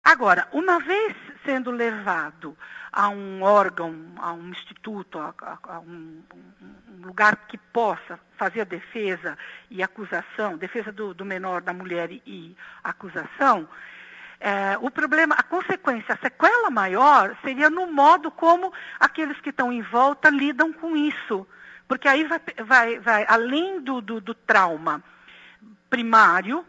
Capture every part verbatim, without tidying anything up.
Agora, uma vez sendo levado a um órgão, a um instituto, a, a, a um, um lugar que possa fazer a defesa e acusação, defesa do, do menor, da mulher e, e acusação, é, o problema, a consequência, a sequela maior seria no modo como aqueles que estão em volta lidam com isso. Porque aí vai, vai, vai além do, do, do trauma primário,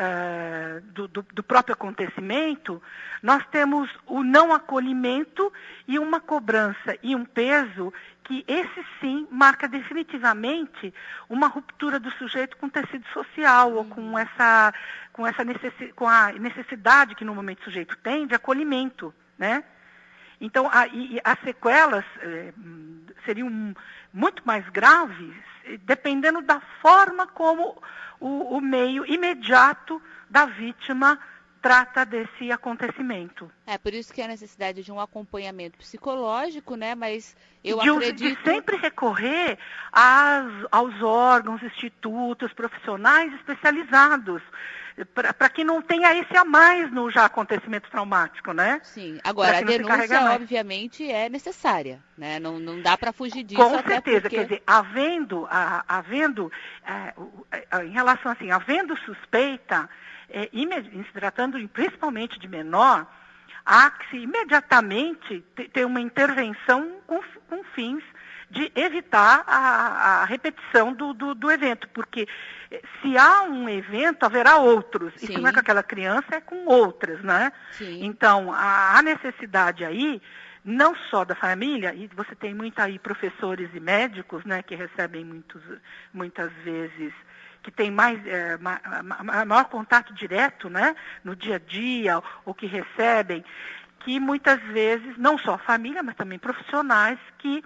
Uh, do, do, do próprio acontecimento, nós temos o não acolhimento e uma cobrança e um peso que esse sim marca definitivamente uma ruptura do sujeito com o tecido social, ou com essa, com essa necessi- com a necessidade que no momento o sujeito tem de acolhimento, né? Então, a, e as sequelas eh, seriam muito mais graves, dependendo da forma como o, o meio imediato da vítima trata desse acontecimento. É por isso que há necessidade de um acompanhamento psicológico, né? Mas eu de, acredito... De sempre recorrer às, aos órgãos, institutos, profissionais especializados, para que não tenha esse a mais no já acontecimento traumático, né? Sim, agora a denúncia obviamente é necessária, né? Não, não dá para fugir disso. Com até certeza, porque... quer dizer, havendo, a, havendo é, em relação assim, havendo suspeita, é, se tratando principalmente de menor, há que se imediatamente ter uma intervenção com, com fins de evitar a, a repetição do, do, do evento, porque se há um evento, haverá outros. Sim. E se não é com aquela criança, é com outras, né? Sim. Então, a, a necessidade aí, não só da família, e você tem muito aí professores e médicos, né, que recebem muitos, muitas vezes, que tem mais, é, ma, ma, maior contato direto, né, no dia a dia, ou que recebem, que muitas vezes, não só a família, mas também profissionais que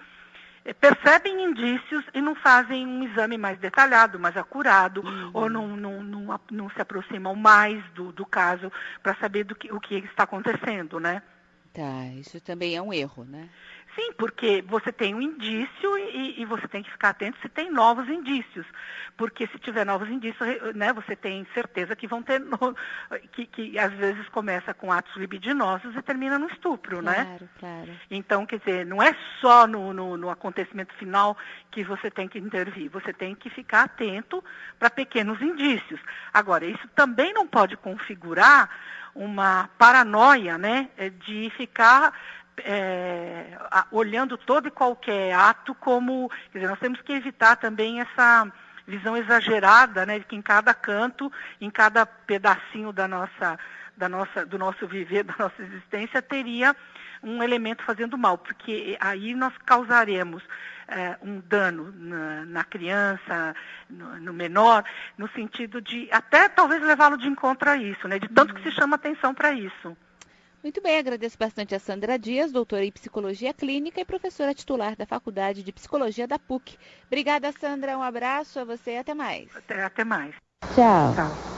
percebem indícios e não fazem um exame mais detalhado, mais acurado, uhum. ou não, não, não, não se aproximam mais do, do caso para saber do que, o que está acontecendo, né? Tá, isso também é um erro, né? Sim, porque você tem um indício e, e você tem que ficar atento se tem novos indícios. Porque se tiver novos indícios, né, você tem certeza que vão ter, no, que, que às vezes começa com atos libidinosos e termina no estupro, claro, né? Claro, claro. Então, quer dizer, não é só no, no, no acontecimento final que você tem que intervir, você tem que ficar atento para pequenos indícios. Agora, isso também não pode configurar uma paranoia, né, de ficar É, olhando todo e qualquer ato como... Quer dizer, nós temos que evitar também essa visão exagerada, né, de que em cada canto, em cada pedacinho da nossa, da nossa, do nosso viver, da nossa existência, teria um elemento fazendo mal, porque aí nós causaremos é, um dano na, na criança, no, no menor, no sentido de até talvez levá-lo de encontro a isso, né, de tanto uhum. que se chama atenção para isso. Muito bem, agradeço bastante a Sandra Dias, doutora em Psicologia Clínica e professora titular da Faculdade de Psicologia da P U C. Obrigada, Sandra. Um abraço a você e até mais. Até, até mais. Tchau. Tchau.